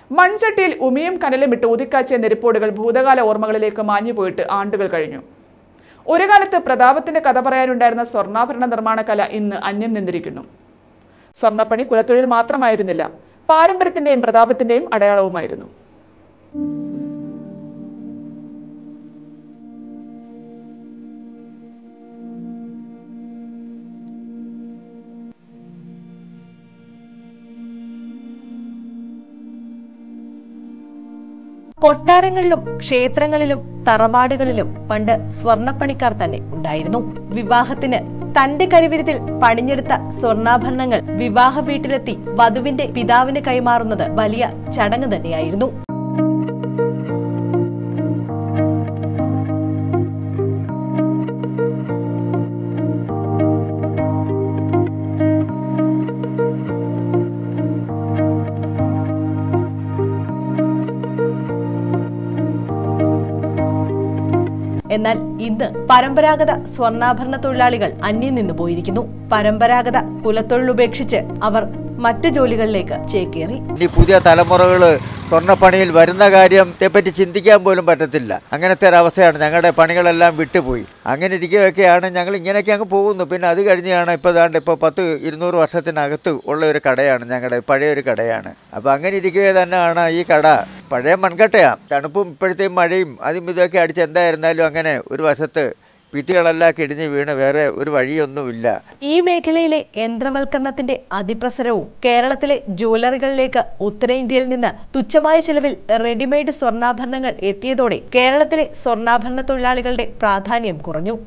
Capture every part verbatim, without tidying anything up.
മൺചട്ടിയിൽ ഉമിയും കനലും ഇട്ട് ഊതിക്കാച്ചിയ നെരിപ്പോടുകൾ ഭൂതകാല ഓർമ്മകളിലേക്ക് മാഞ്ഞുപോയിട്ട് ആണ്ടുകൾ കഴിഞ്ഞു. ഒരു കാലത്ത് പ്രതാപത്തിന്റെ കഥ പറയാനുണ്ടായിരുന്ന സ്വർണ്ണാഭരണ നിർമ്മാണ കല ഇന്ന് അന്യം നിന്നിരിക്കുന്നു. സ്വർണ്ണപ്പണി കുലത്തൊഴിൽ മാത്രമായിരുന്നില്ല, പാരമ്പര്യത്തിന്റെയും പ്രതാപത്തിന്റെയും അടയാളവുമായിരുന്നു. കൊട്ടാരങ്ങളിലും ക്ഷേത്രങ്ങളിലും തറവാടുകളിലും പണ്ട് സ്വർണ്ണപ്പണിക്കാർ തന്നെ ഉണ്ടായിരുന്നു. വിവാഹത്തിന് തന്റെ കരുവിരുതിൽ പണിഞ്ഞെടുത്ത സ്വർണ്ണാഭരണങ്ങൾ വിവാഹ വീട്ടിലെത്തി വധുവിന്റെ പിതാവിന് കൈമാറുന്നത് വലിയ ചടങ്ങ് തന്നെയായിരുന്നു. എന്നാൽ ഇന്ന് പരമ്പരാഗത സ്വർണ്ണാഭരണ തൊഴിലാളികൾ അന്യം നിന്നു പോയിരിക്കുന്നു. പരമ്പരാഗത കുലത്തൊഴിൽ ഉപേക്ഷിച്ച് അവർ മറ്റു ജോലികളിലേക്ക് ചേക്കേറി. ഈ പുതിയ തലമുറകള് സ്വർണ്ണപ്പണിയിൽ വരുന്ന കാര്യത്തെപ്പറ്റി ചിന്തിക്കാൻ പോലും പറ്റത്തില്ല. അങ്ങനത്തെ ഒരവസ്ഥയാണ്. ഞങ്ങളുടെ പണികളെല്ലാം വിട്ടുപോയി. അങ്ങനെ ഇരിക്കുകയൊക്കെയാണ് ഞങ്ങൾ ഇങ്ങനെയൊക്കെ അങ്ങ് പോകുന്നു. പിന്നെ അത് കഴിഞ്ഞാണ് ഇപ്പോൾ ദാണ്ട് ഇപ്പോൾ പത്ത് ഇരുന്നൂറ് വർഷത്തിനകത്ത് ഉള്ള ഒരു കടയാണ് ഞങ്ങളുടെ പഴയൊരു കടയാണ്. അപ്പോൾ അങ്ങനെ ഇരിക്കുക തന്നെയാണ് ഈ കട. പഴയ മൺകട്ടയാണ്. തണുപ്പും ഇപ്പോഴത്തെയും മഴയും അതും ഇതൊക്കെ അടിച്ച് എന്തായിരുന്നാലും അങ്ങനെ ഒരു വശത്ത് ഭിത്തികളെല്ലാം കിടിഞ്ഞ് വീണ് വേറെ ഒരു വഴിയൊന്നുമില്ല. ഈ മേഖലയിലെ യന്ത്രവൽക്കരണത്തിന്റെ അതിപ്രസരവും കേരളത്തിലെ ജ്വല്ലറികളിലേക്ക് ഉത്തരേന്ത്യയിൽ നിന്ന് തുച്ഛമായ ചെലവിൽ റെഡിമെയ്ഡ് സ്വർണ്ണാഭരണങ്ങൾ എത്തിയതോടെ കേരളത്തിലെ സ്വർണ്ണാഭരണ തൊഴിലാളികളുടെ പ്രാധാന്യം കുറഞ്ഞു.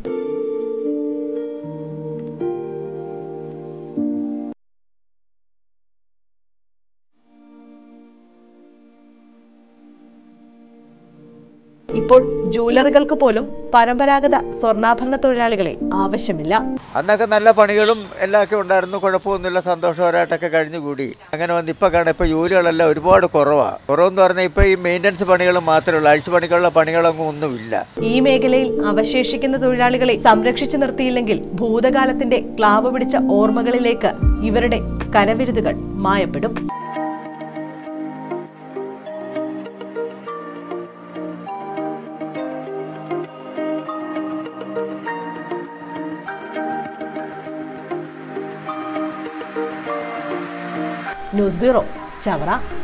ഇപ്പോൾ ജ്വല്ലറികൾക്ക് പോലും പരമ്പരാഗത സ്വർണ്ണാഭരണ തൊഴിലാളികളെ ആവശ്യമില്ല. അന്നൊക്കെ നല്ല പണികളും എല്ലാം ഒക്കെ ഉണ്ടായിരുന്നു. കുഴപ്പമൊന്നുമില്ല, സന്തോഷകരമായിട്ടൊക്കെ കഴിഞ്ഞുകൂടി. അങ്ങനെ വന്ന് ഇപ്പൊ കാണാം ഇപ്പൊ ജോലികളെല്ലാം ഒരുപാട് കുറവാണ്. കുറവെന്ന് പറഞ്ഞാൽ ഇപ്പൊ ഈ മെയിൻ്റനൻസ് പണികൾ മാത്രമേ ഉള്ളൂ. അഴിച്ചുപണികളുള്ള പണികളൊന്നും ഒന്നുമില്ല. ഈ മേഖലയിൽ അവശേഷിക്കുന്ന തൊഴിലാളികളെ സംരക്ഷിച്ചു നിർത്തിയില്ലെങ്കിൽ ഭൂതകാലത്തിന്റെ ക്ലാവ് പിടിച്ച ഓർമ്മകളിലേക്ക് ഇവരുടെ കരവിരുതുകൾ മായപ്പെടും. News bureau, Chavara.